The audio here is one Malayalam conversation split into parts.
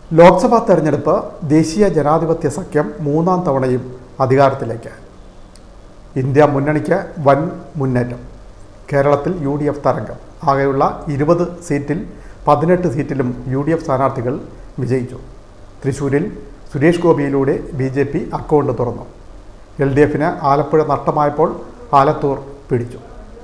ലോക്സഭാ തെരഞ്ഞെടുപ്പ് ദേശീയ ജനാധിപത്യ സഖ്യം മൂന്നാം തവണയും അധികാരത്തിലേക്ക്. ഇന്ത്യ മുന്നണിക്ക് വൻ മുന്നേറ്റം. കേരളത്തിൽ UDF തരംഗം. ആകെയുള്ള 20 സീറ്റിൽ 18 സീറ്റിലും UDF സ്ഥാനാർത്ഥികൾ വിജയിച്ചു. തൃശ്ശൂരിൽ സുരേഷ് ഗോപിയിലൂടെ BJP അക്കൗണ്ട് തുറന്നു. LDFന് ആലപ്പുഴ നഷ്ടമായപ്പോൾ ആലത്തൂർ പിടിച്ചു.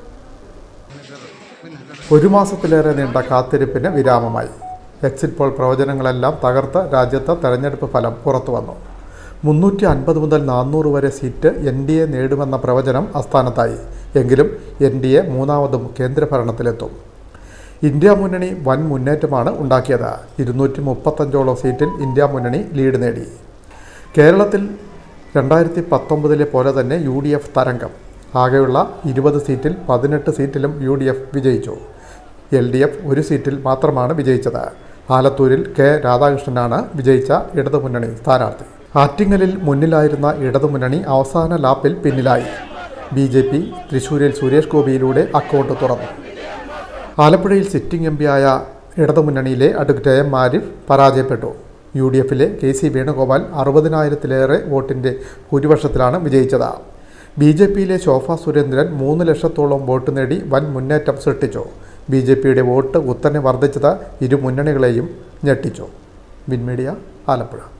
ഒരു മാസത്തിലേറെ നീണ്ട കാത്തിരിപ്പിന് വിരാമമായി. എക്സിറ്റ് പോൾ പ്രവചനങ്ങളെല്ലാം തകർത്ത് രാജ്യത്ത് തെരഞ്ഞെടുപ്പ് ഫലം പുറത്തു വന്നു. 350 മുതൽ 400 വരെ സീറ്റ് NDA നേടുമെന്ന പ്രവചനം അസ്ഥാനത്തായി. എങ്കിലും NDA മൂന്നാമതും കേന്ദ്രഭരണത്തിലെത്തും. ഇന്ത്യ മുന്നണി വൻ മുന്നേറ്റമാണ് ഉണ്ടാക്കിയത്. 235ഓളം സീറ്റിൽ ഇന്ത്യ മുന്നണി ലീഡ് നേടി. കേരളത്തിൽ 2019 പോലെ തന്നെ UDF തരംഗം. ആകെയുള്ള 20 സീറ്റിൽ 18 സീറ്റിലും UDF വിജയിച്ചു. LDF ഒരു സീറ്റിൽ മാത്രമാണ് വിജയിച്ചത്. ആലത്തൂരിൽ K രാധാകൃഷ്ണനാണ് വിജയിച്ച ഇടതുമുന്നണി സ്ഥാനാർത്ഥി. ആറ്റിങ്ങലിൽ മുന്നിലായിരുന്ന ഇടതുമുന്നണി അവസാന ലാപ്പിൽ പിന്നിലായി. BJP തൃശ്ശൂരിൽ സുരേഷ് ഗോപിയിലൂടെ അക്കൗണ്ട് തുറന്നു. ആലപ്പുഴയിൽ സിറ്റിംഗ് MP ആയ ഇടതുമുന്നണിയിലെ അഡ്വക്കേറ്റ് AM ആരിഫ് പരാജയപ്പെട്ടു. UDFിലെ KC വേണുഗോപാൽ 60,000-ലേറെ വോട്ടിൻ്റെ ഭൂരിപക്ഷത്തിലാണ് വിജയിച്ചത്. BJPയിലെ ശോഭ സുരേന്ദ്രൻ 3 ലക്ഷത്തോളം വോട്ട് നേടി വൻ മുന്നേറ്റം സൃഷ്ടിച്ചു. BJPയുടെ വോട്ട് കുത്തനെ വർദ്ധിച്ചത് ഇരു മുന്നണികളെയും ഞെട്ടിച്ചു. വിൻമീഡിയ, ആലപ്പുഴ.